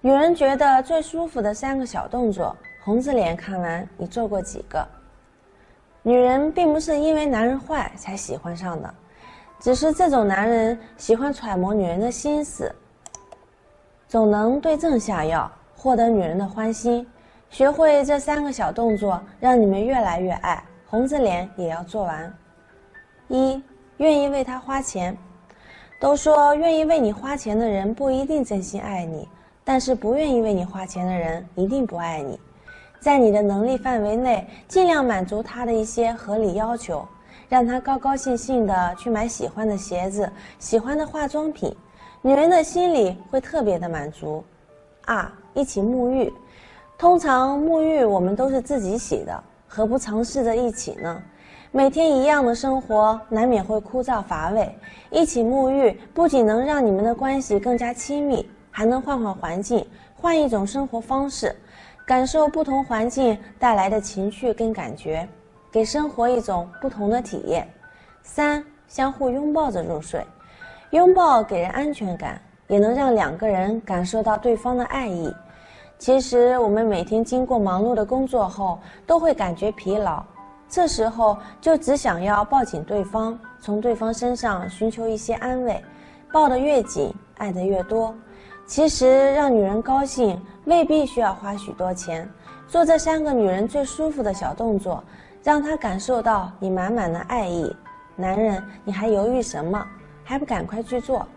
女人觉得最舒服的3个小动作，红着脸看完你做过几个？女人并不是因为男人坏才喜欢上的，只是这种男人喜欢揣摩女人的心思，总能对症下药，获得女人的欢心。学会这3个小动作，让你们越来越爱，红着脸也要做完。1. 愿意为他花钱。都说愿意为你花钱的人不一定真心爱你，但是不愿意为你花钱的人一定不爱你。在你的能力范围内，尽量满足他的一些合理要求，让他高高兴兴的去买喜欢的鞋子、喜欢的化妆品，女人的心里会特别的满足。2. 一起沐浴。通常沐浴我们都是自己洗的，何不尝试着一起呢？每天一样的生活难免会枯燥乏味，一起沐浴不仅能让你们的关系更加亲密，还能换换环境，换一种生活方式，感受不同环境带来的情绪跟感觉，给生活一种不同的体验。3. 相互拥抱着入睡。拥抱给人安全感，也能让2个人感受到对方的爱意。其实我们每天经过忙碌的工作后，都会感觉疲劳，这时候就只想要抱紧对方，从对方身上寻求一些安慰，抱得越紧，爱得越多。其实让女人高兴未必需要花许多钱，做这3个女人最舒服的小动作，让她感受到你满满的爱意。男人，你还犹豫什么？还不赶快去做！